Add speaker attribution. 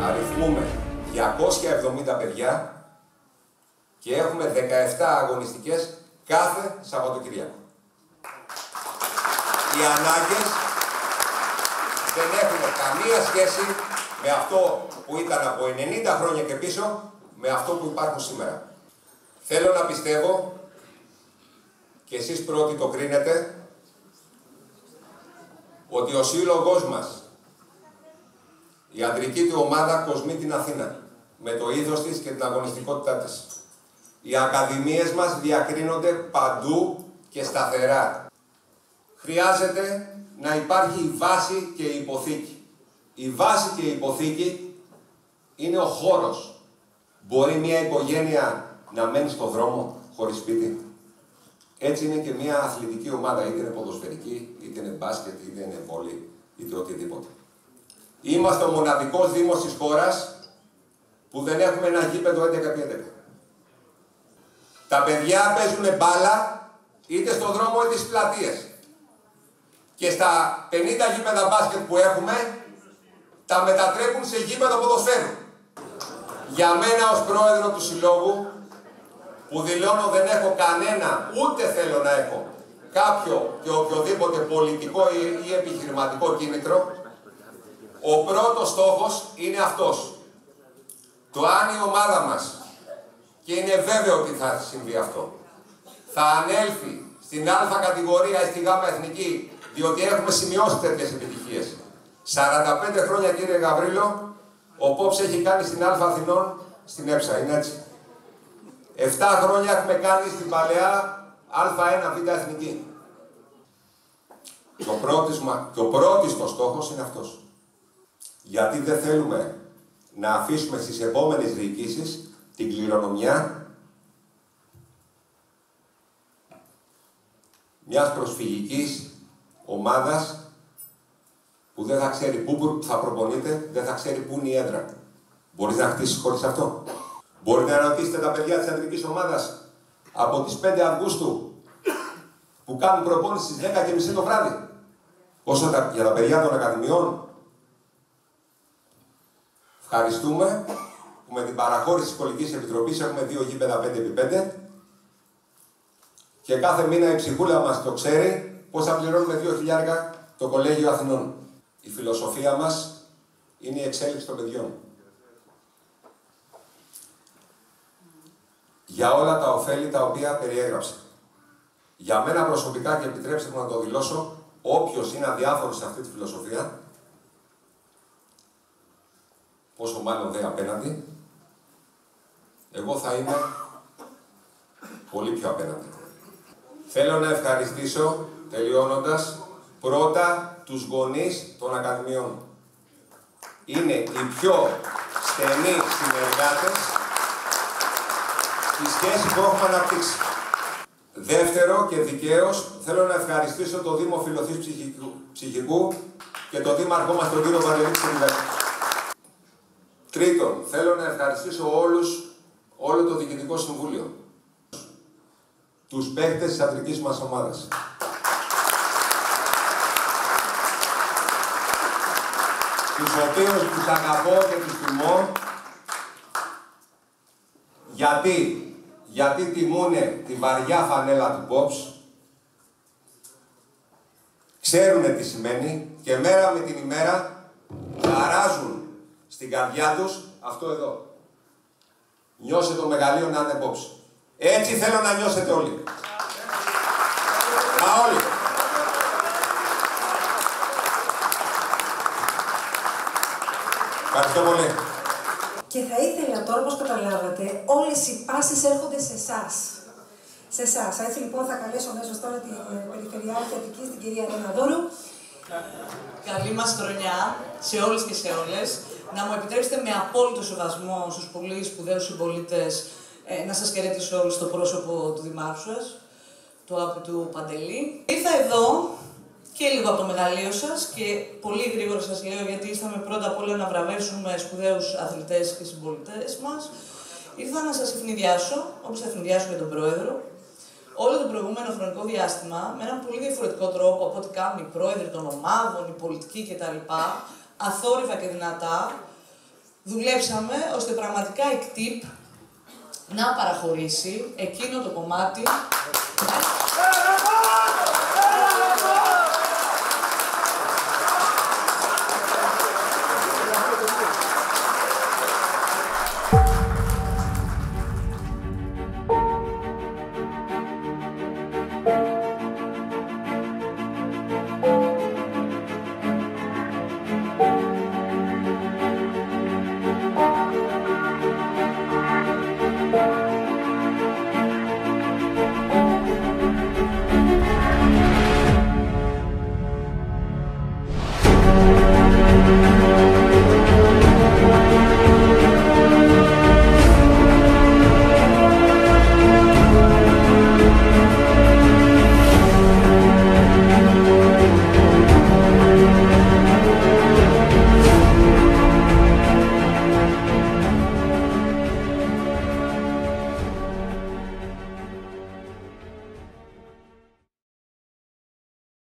Speaker 1: αριθμούμε 270 παιδιά και έχουμε 17 αγωνιστικές κάθε Σαββατοκυριακό. Οι ανάγκες δεν έχουν καμία σχέση με αυτό που ήταν από 90 χρόνια και πίσω, με αυτό που υπάρχουν σήμερα. Θέλω να πιστεύω, και εσείς πρώτοι το κρίνετε, ότι ο σύλλογός μας, η αντρική του ομάδα κοσμεί την Αθήνα, με το ήθος της και την αγωνιστικότητά της. Οι ακαδημίες μας διακρίνονται παντού και σταθερά. Χρειάζεται να υπάρχει η βάση και η υποθήκη. Η βάση και η υποθήκη είναι ο χώρος. Μπορεί μια οικογένεια να μένει στον δρόμο χωρίς σπίτι. Έτσι είναι και μια αθλητική ομάδα, είτε είναι ποδοσφαιρική, είτε είναι μπάσκετ, είτε είναι βόλεϊ, είτε οτιδήποτε. Είμαστε ο μοναδικός δήμος της χώρας που δεν έχουμε ένα γήπεδο 11x11. Τα παιδιά παίζουν μπάλα είτε στον δρόμο είτε στις πλατείες. Και στα 50 γήπεδα μπάσκετ που έχουμε, τα μετατρέπουν σε γήπεδο ποδοσφαίρου. Για μένα ως πρόεδρο του συλλόγου, που δηλώνω δεν έχω κανένα, ούτε θέλω να έχω κάποιο και οποιοδήποτε πολιτικό ή επιχειρηματικό κίνητρο, ο πρώτος στόχος είναι αυτός. Το αν η ομάδα μας, και είναι βέβαιο ότι θα συμβεί αυτό, θα ανέλθει στην Α κατηγορία ή στη Γ εθνική, διότι έχουμε σημειώσει τέτοιες επιτυχίες. 45 χρόνια, κύριε Γαβρίλο, ο Πόψ έχει κάνει στην Α Αθηνών, στην ΕΨΑ, είναι έτσι. 7 χρόνια έχουμε κάνει στην παλαιά Α1 Β εθνική. Και ο πρώτιστος στόχος είναι αυτός. Γιατί δεν θέλουμε να αφήσουμε στις επόμενες διοικήσεις την κληρονομιά μιας προσφυγικής ομάδας που δεν θα ξέρει πού θα προπονείται, δεν θα ξέρει πού είναι η έδρα. Μπορείς να χτίσεις χωρίς αυτό. Μπορείτε να ρωτήσετε τα παιδιά της αντρικής ομάδας από τις 5 Αυγούστου που κάνουν προπόνηση στις 10:30 το βράδυ. Όσο για τα παιδιά των ακαδημιών. Ευχαριστούμε που με την παραχώρηση της Σχολικής Επιτροπής έχουμε 2 γήπεδα 5x5 και κάθε μήνα η ψυχούλα μας το ξέρει πώς θα πληρώνουμε 2.000 το Κολέγιο Αθηνών. Η φιλοσοφία μας είναι η εξέλιξη των παιδιών. Για όλα τα ωφέλη τα οποία περιέγραψα. Για μένα προσωπικά, και επιτρέψτε μου να το δηλώσω, όποιος είναι αδιάφορος σε αυτή τη φιλοσοφία, πόσο μάλλον δε απέναντι, εγώ θα είμαι πολύ πιο απέναντι. Θέλω να ευχαριστήσω, τελειώνοντας, πρώτα τους γονείς των ακαδημιών. Είναι οι πιο στενοί συνεργάτες στη σχέση που έχουμε αναπτύξει. Δεύτερο και δικαίως, θέλω να ευχαριστήσω το Δήμο Φιλοθής Ψυχικού και το Δήμαρχό μας, τον κύριο Βαρελή Ξενιδάκη. Τρίτον, θέλω να ευχαριστήσω όλο το Διοικητικό Συμβούλιο, τους παίκτες της αντρικής μας ομάδας. Τους οποίους τους αγαπώ και τους τιμώ, γιατί τιμούνε τη βαριά φανέλα του Pops, ξέρουνε τι σημαίνει και μέρα με την ημέρα χαράζουν στην καρδιά τους αυτό εδώ. Νιώσε το μεγαλείο να είναι Pops. Έτσι θέλω να νιώσετε όλοι. Μα όλοι. Ευχαριστώ πολύ.
Speaker 2: Και θα ήθελα τώρα, όπως καταλάβατε, όλες οι πάσες έρχονται σε εσάς. Σε εσάς. Έτσι λοιπόν θα καλέσω αμέσως τώρα την Περιφερειάρχη Αττικής, την κυρία Ρεναδόρου.
Speaker 3: Καλή μας χρονιά σε όλους και σε όλες. Να μου επιτρέψετε με απόλυτο σεβασμό στους πολύ σπουδαίους συμπολίτες να σας χαιρετήσω όλους στο πρόσωπο του Δημάρχου σας, του αγαπητού Παντελή. Ήρθα εδώ και λίγο από το μεγαλείο σας και πολύ γρήγορα σας λέω, γιατί ήρθαμε πρώτα απ' όλα να βραβεύσουμε σπουδαίους αθλητές και συμπολιτές μας. Ήρθα να σας ευνηδιάσω, όπως θα ευνηδιάσω για τον Πρόεδρο, όλο το προηγούμενο χρονικό διάστημα, με έναν πολύ διαφορετικό τρόπο από ό,τι κάνουν οι πρόεδροι των ομάδων, οι πολιτικοί κτλ. Αθόρυβα και δυνατά, δουλέψαμε ώστε πραγματικά η ΚΤΙΠ να παραχωρήσει εκείνο το κομμάτι